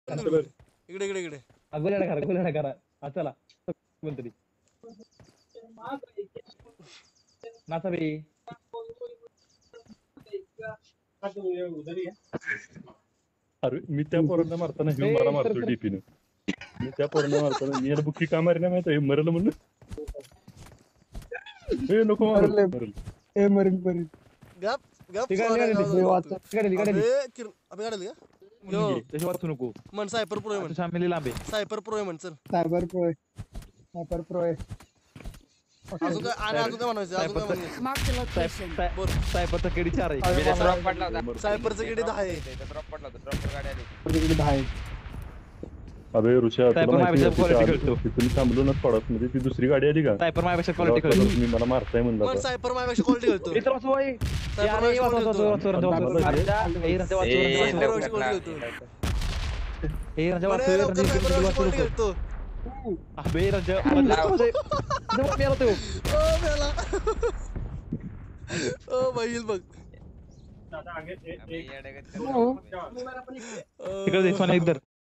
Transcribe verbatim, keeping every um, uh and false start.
इकडे इकडे इकडे गोल्याडा करा गोल्याडा करा हा चला कोणतरी नाचा बे अरे मी त्या पोरांना मारताना ह्यो मला मारतो डीपीने मी त्या पोरांना मारताना मी याला बुक्की का मारली माहिती आहे मरल म्हणलं ए नको मारल ए मरीन मरीन गप गप तिकडे सोडा, तिकडे जाऊ दे. वाच- तिकडे तिकडे अबे, किर- अबे काढलं का यो तशी वाचू नको म्हण सायपर प्रो आहे म्हण तुझ्या फॅमिली लांबे सायपर प्रो आहे म्हण चल सायबर प्रो आहे सायबर प्रो आहे अजून काय आणि अजून काय म्हणायचं अजून काय म्हणायचं Marked a location. बोल सायपरचा केडी चार आहे अरे बाबा, ड्रॉप पडला होता सायपरचं किती दहा आहे ड्रॉप पडला होता ड्रॉप गाडी आली तिकडे दहा आहे. अबे ऋषा सायबर तुला माहिती माझ्यापेक्षा आहे quality करतो. तिथून थांबलो ना पडत म्हणजे ती दुसरी गाडी आली का सायपर माझ्यापेक्षा क्वालिटी करतो तुम्ही मला मारताय म्हणलं म्हण आता. सायपर माझ्यापेक्षा क्वालिटी घालतो मित्र वाचू होय. सायपर यार, माझ्यापेक्षा वाचू, quality वाचू, घालतो. वाचू, वाचू, वाचू, वाचू. ए, रंजा वाचू, ए, रंजा वाचू. सायबर माझ्यापेक्षा लवकर quality घालतो. ए, रंजा वाचू, म्हणे, रंजा लवकर सायबर वाचू, माझ्यापेक्षा वाचू, quality वाचू. घालतो. अबे, रंजा, रंजा वाचू. रंजा मेला तो. ओ मेला ओ बैल बघ आम्ही येड्यागत हो. करतो. ओ. तिकडे दे, सोन्या इधर